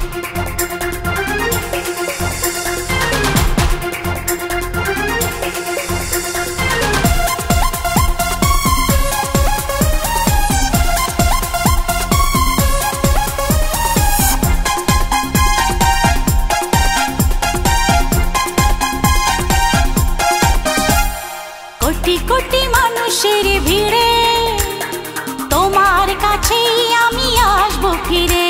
কোটি কোটি মানুষের ভিড়ে তোমার কাছেই আমি আসবো ফিরে।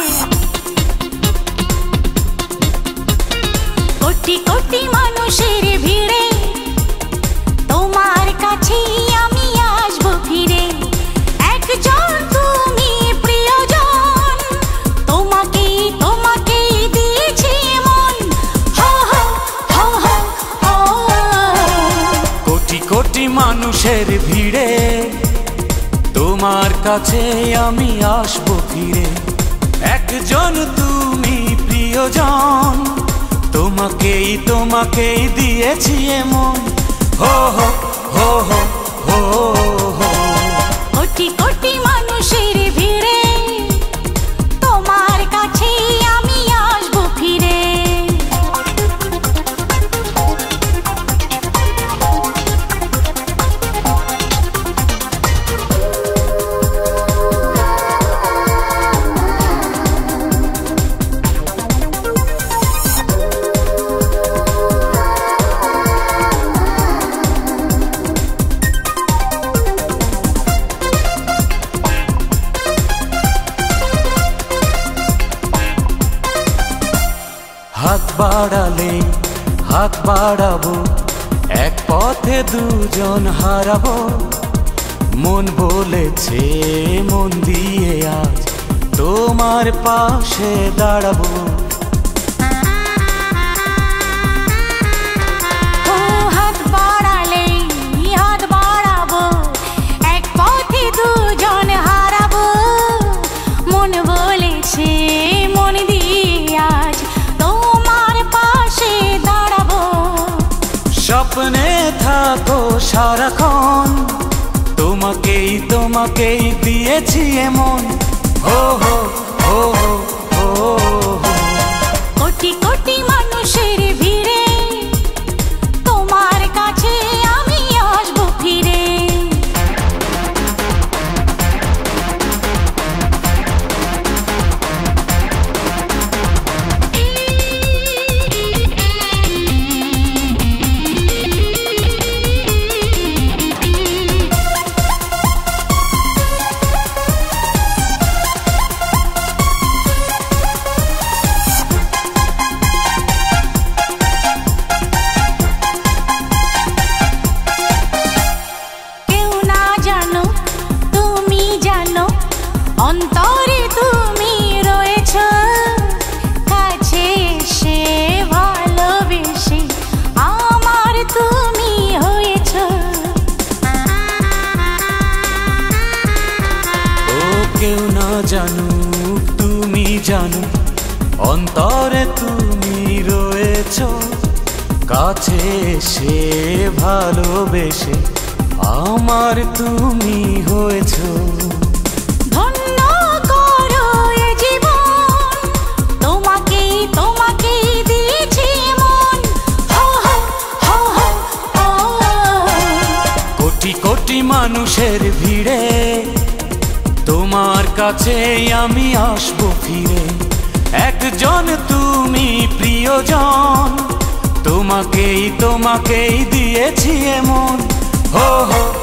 কোটি কোটি মানুষের ভিড়ে তোমার কাছেই আমি আসবো ফিরে। একজন তুমি প্রিয়জন, তোমাকেই তোমাকেই দিয়েছি মন। হো হো হো হো হো। কোটি কোটি মানুষের ভিড়ে তোমার কাছে আমি আসবো ফিরে। একজন তুমি প্রিয়জন, তোমাকেই তোমাকেই দিয়েছি এমন। হো হো হো হো হো হো। কোটি কোটি মানুষের ভিড়ে তোমার কাছেই আমি আসবো ফিরে। হাত বাড়ালে হাত বাড়াবো, এক পথে দুজন হারাবো। মন বলেছে মন দিয়ে আজ তোমার পাশে দাঁড়াবো। ও হাত বাড়ালে হাত বাড়াবো, এক পথে দুজন হারাবো। মন বলেছে মন দিয়ে আজ তোমার পাশে দাঁড়াবো। স্বপ্নে থাকো সারাক্ষণ, তোমাকেই তোমাকেই দিয়েছি এমন। হো হো হো হো হো। কোটি কোটি মানুষের ভিড়ে তোমার কাছে আমি আসবো ফিরে। অন্তরে তুমি রয়েছ, কাছে এসে ভালোবেসে আমার তুমি হয়েছ। ও কেউ না জানুক তুমি জানো, অন্তরে তুমি রয়েছ, কাছে এসে ভালোবেসে আমার তুমি হয়েছ। কোটি মানুষের ভিড়ে তোমার কাছে আমি আসবো ফিরে। একজন তুমি প্রিয়জন, তোমাকেই তোমাকেই দিয়েছি এমন। হো হো।